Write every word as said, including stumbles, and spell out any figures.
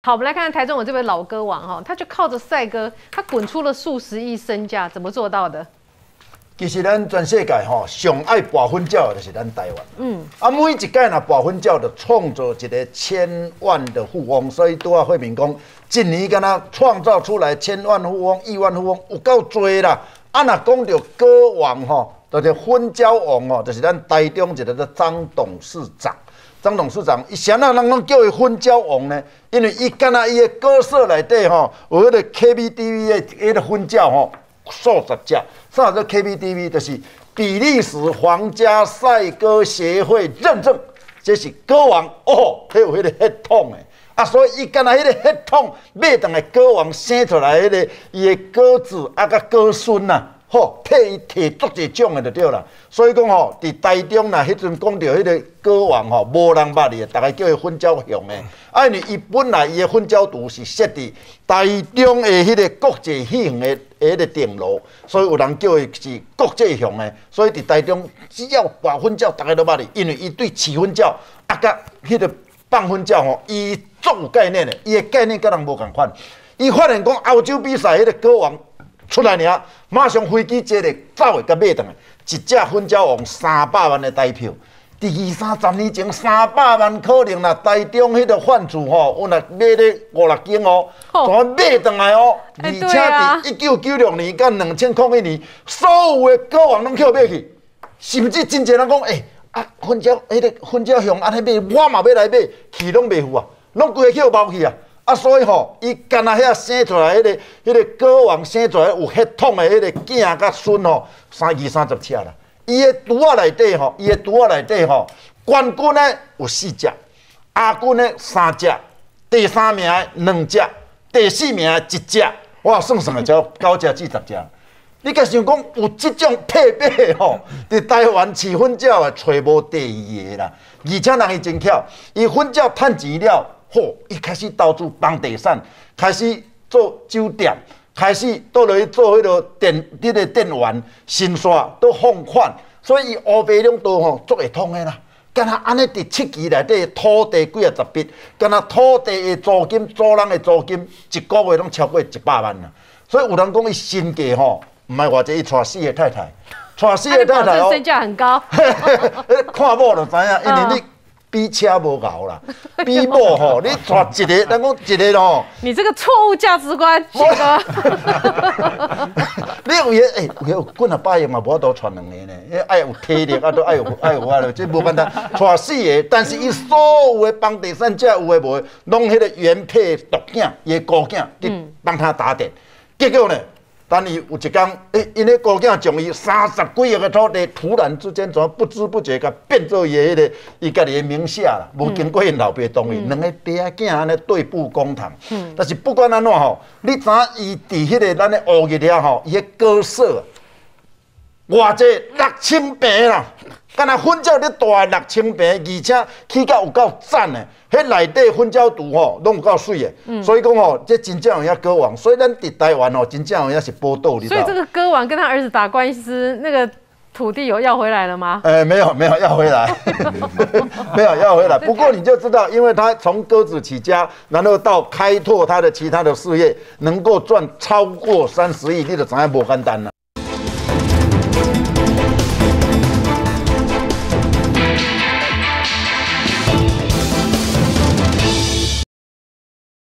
好，我们来看看台中有这位老歌王哈，他就靠着赛歌，他滚出了数十亿身价，怎么做到的？ 其实咱全世界吼上爱博分鸟的就是咱台湾。 嗯， 啊，每一届若博分鸟就创造一个千万的富翁，所以拄啊慧明讲，今年敢若创造出来千万富翁、亿万富翁有够多啦。啊，若讲到歌王吼，就是分鸟王哦，就是咱台中一个叫张董事长。张董事长，伊啥人人拢叫伊分鸟王呢？因为伊敢若伊的歌社内底吼，有迄个 K B D V 的迄个分鸟吼。数十只，啥叫 K B D V？ 就是比利时皇家赛歌协会认证，这是歌王哦，还有迄个血统的啊，所以伊干那迄个血统买等来歌王生出来迄个伊的歌子啊，甲歌孙呐，吼，替伊摕足一奖的就对啦。所以讲吼，伫台中啦，迄阵讲到迄个歌王吼，无人捌伊，大家叫伊粉鸟熊的。啊，因为伊本来伊的粉鸟图是设伫台中的迄个国际戏院的。迄个电路，所以有人叫伊是国际熊的，所以伫台中只要拔粉鸟，大家都捌哩，因为伊对饲粉鸟啊，甲迄个放粉鸟吼，伊足有概念的，伊的概念甲人无共款。伊发现讲欧洲比赛迄个歌王出来尔，马上飞机接咧走的甲买倒来，一只粉鸟王三百万的台票。第二三十年前，三百万可能啦，台中迄个贩子吼，有若买咧五六斤哦，全买倒来哦。而且伫一九九六年甲两千零一年，所有的歌王拢去买去，甚至真侪人讲，诶、欸、啊，粉鸟迄个粉鸟熊安尼买，我嘛要来买，去拢袂赴啊，拢规个去包去啊。啊，所以吼，伊干那遐生出来迄、那个、迄、那个歌王生出来有血统的迄个囝甲孙吼，三二三十尺啦。伊的图仔内底吼，伊的图仔内底吼，冠军呢有四只，亚军呢三只，第三名的两只，第四名的一只，哇，算算个才九只至十只。你甲想讲有即种配备吼，伫台湾饲粉鸟的找无第二个啦，而且人伊真巧，伊粉鸟趁钱了，吼，伊开始投资房地产，开始做酒店。开始倒落去做迄个电，迄个电源、新线都放款，所以伊乌白两道吼足会通的啦。敢若安尼伫七期内底土地几啊十笔，敢若土地的租金、租人的租金，一个月拢超过一百万啦。所以有人讲伊身价吼，毋系偌济，伊娶四个太太，娶四个太太哦， 身价很高。 看某就知影，因为你。比车无熬啦，比某吼，你带一个，咱讲一个咯。 你这个错误价值观，这个。 你有嘢诶，有几啊百亿嘛，无法度传两个呢？因爱有体力，啊都爱有爱有啊，这无简单。带四个，但是伊所有的房地产者有诶无诶，拢迄个原配独囝，伊个孤囝，你帮他打点。结果呢？等伊有一天，诶，因个孤囝将伊三十几亿个土地，突然之间怎不知不觉甲变做伊迄个伊家己的名下啦，无经过因老爸同意，两个爹仔囝安尼对簿公堂。嗯、但是不管安怎吼，你知影伊伫迄个咱的乌日了吼，伊个歌社，偌济六千平啦，敢若粉鸟咧大六千平，而且起甲有够赞的。迄内底粉鸟图吼，拢有够水的，嗯、所以讲吼，这真正有遐歌王，所以咱伫台湾吼，真正有遐是宝岛，你知道。 所以这个歌王跟他儿子打官司，那个土地有要回来了吗？ 哎、欸，没有，没有要回来，没有要回来。不过你就知道，因为他从鸽子起家，然后到开拓他的其他的事业，能够赚超过三十亿，你就知影无简单了。